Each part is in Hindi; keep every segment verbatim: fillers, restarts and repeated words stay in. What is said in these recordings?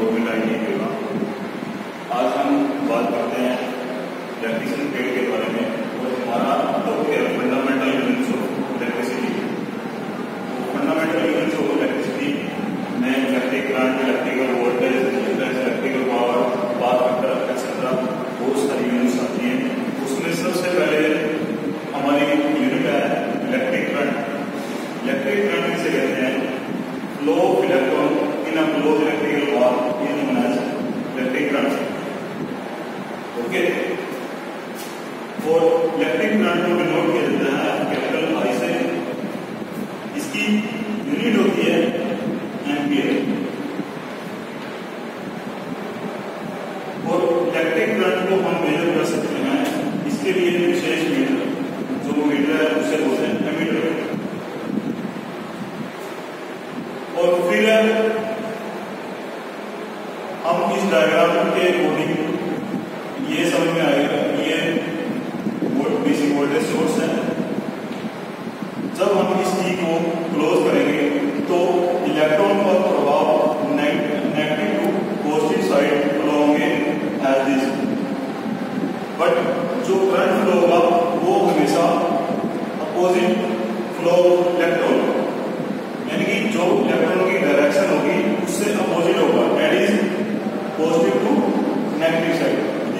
फॉर्मूला ये होगा। आज हम बात करते हैं इलेक्ट्रिसिटी ट्रेड के बारे में और हमारा टॉपिक है fundamental units of electricity. Fundamental units of electricity में electric current, electrical voltage, electrical power, path factor etcetera बहुत सारी यूनिट्स आती हैं। उसमें सबसे पहले हमारी यूनिट है इलेक्ट्रिक करंट। इलेक्ट्रिक करंट किसे कहते हैं? Flow of electron in a close electrical path is known as electric current. Okay, और इलेक्ट्रिक करंट को डिनोट किया जाता है कैपिटल आई से। इसकी यूनिट होती है एम्पियर। और इलेक्ट्रिक करंट को हम मेजर कर सकते हैं, इसके लिए विशेष मीटर, जो मीटर है उसे बोलते हैं एमीटर। और फिर हम इस डायग्राम के अकॉर्डिंग ये समझ में आएगा ये डीसी वोल्टेज सोर्स है। जब हम इस टी को क्लोज करेंगे तो इलेक्ट्रॉन का प्रभाव negative to positive side flow होंगे एज दिस। बट जो करंट फ्लो होगा वो हमेशा अपोजिट फ्लो इलेक्ट्रॉन, यानी कि जो इलेक्ट्रॉन की डायरेक्शन होगी उससे अपोजिट होगा, that is positive to negative side.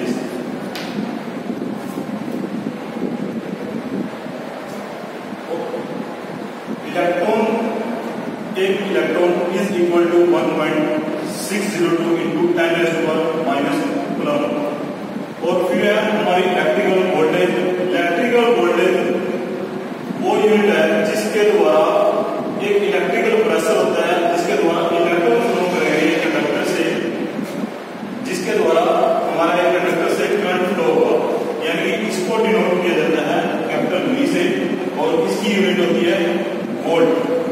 Electron एक electron is equal to one point six zero two into ten raise to power minus coulomb. और फिर है हमारी इलेक्ट्रिकल वोल्टेज। इलेक्ट्रिकल वोल्टेज वो यूनिट है जिसके द्वारा एक इलेक्ट्रिकल प्रेशर होता है, जिसके द्वारा इलेक्ट्रॉन फ्लो करेंगे कंडक्टर से, जिसके द्वारा हमारा एक कंडक्टर से करंट फ्लो होगा, यानी कि इसको डिनोट किया जाता है कैपिटल वी से। और इसकी यूनिट होती है वोल्ट,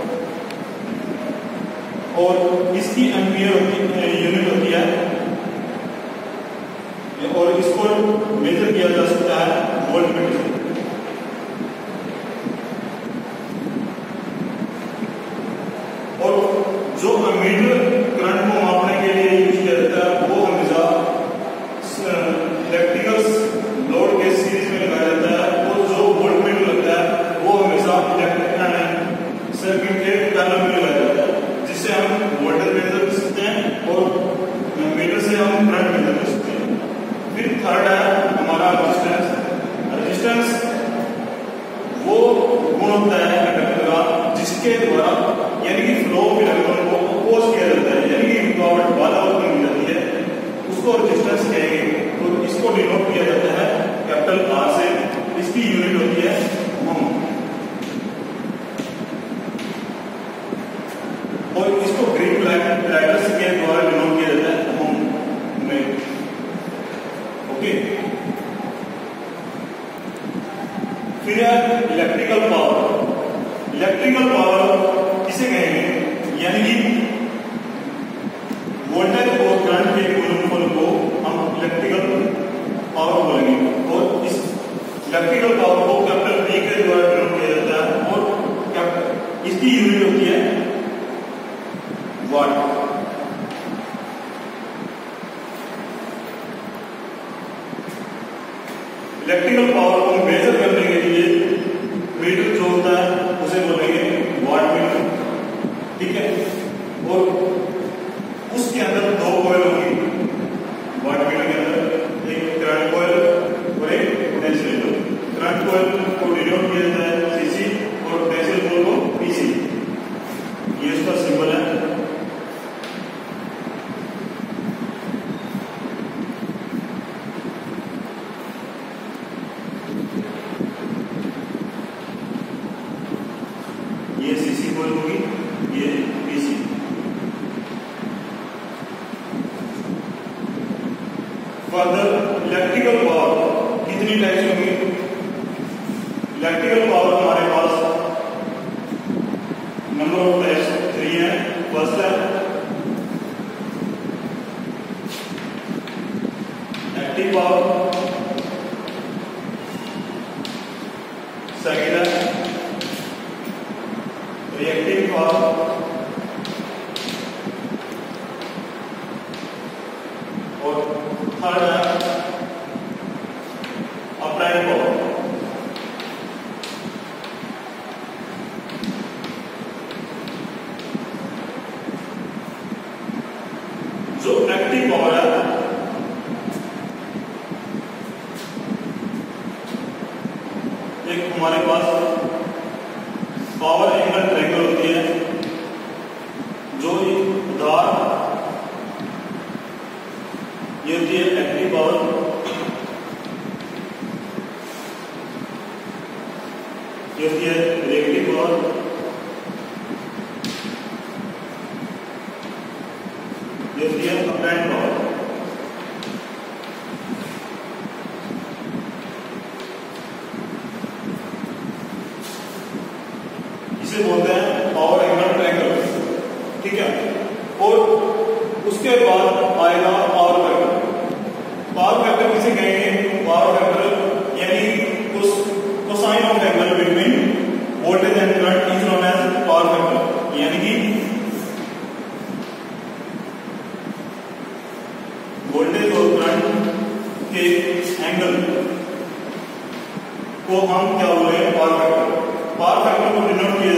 और इसकी एम्पियर होती यूनिट होती है, और इसको मेजर किया जा सकता है वोल्ट मीटर से। और जो एमीटर करंट को मापने के लिए यूज किया जाता है वो हमेशा इलेक्ट्रिकल लोड के सीरीज में लगाया जाता है। और जो वोल्ट मीटर लगता है वो हमेशा इलेक्ट्रिक सर्किट के पैरेलल में लगाया जाता है, जिससे हम वोल्टेज मेजर कर सकते हैं और मीटर से हम करंट मेजर कर सकते हैं। फिर थर्ड है हमारा रेजिस्टेंस। रेजिस्टेंस वो गुण होता है कंडक्टर का जिसके द्वारा यानी कि फ्लो ऑफ इलेक्ट्रॉन को अपोज किया जाता है, यानी कि रुकावट बाधा उत्पन्न की जाती है, उसको रेजिस्टेंस कहेंगे। तो इसको डिनोट किया जाता है कैपिटल आर से। इसकी यूनिट होती है ओम। और इसको ग्रीक लेटर्स के द्वारा डिनोट किया जाता है ओम में। ओके, फिर है इलेक्ट्रिकल पावर। इलेक्ट्रिकल पावर किसे कहेंगे? यानी कि वोल्टेज और करंट के गुणनफल को हम इलेक्ट्रिकल पावर बोलेंगे। और इस इलेक्ट्रिकल पावर को कैपिटल पी के द्वारा डिनोट किया जाता है, और इसकी यूनिट होती है वाट। इलेक्ट्रिकल पावर को मेजर करने के लिए मीटर जो होता है उसे बोलेंगे वाट मीटर, ठीक है। और उसके अंदर दो कॉइल होंगी वाट मीटर के अंदर, एक करंट कॉइल और एक पोटेंशियल कॉइल। करंट कॉइल को डिनोट किया जाता है सीसी और पोटेंशियल कॉइल को पीसी। ये इसका सिंबल है। ये सीसी कॉइल होगी, ये पीसी। फर्दर इलेक्ट्रिकल पावर कितनी टाइप्स होंगी? इलेक्ट्रिकल पावर हमारे पास नंबर ऑफ टाइप्स थ्री है। फर्स्ट है एक्टिव पावर, सेकेंड है रिएक्टिव पावर, थर्ड है अप्लाइड पावर। जो एक्टिव पावर है एक हमारे पास पावर एंगल ट्रायंगल होती है, जो उधार ये होती है एक्टिव पावर, ये होती है रिएक्टिव पावर, ये होती है अप्लाइड पावर। इसे बोलते हैं पावर एंगल ट्रायंगल, ठीक है। और उसके बाद आएगा पावर फैक्टर। पावर फैक्टर किसे कहेंगे? पावर फैक्टर यानी उस cosine of angle between voltage and current is known as power factor, यानी कि वोल्टेज और करंट के एंगल को हम क्या बोल रहे हैं? Power factor. पावर फैक्टर को डिनोट किया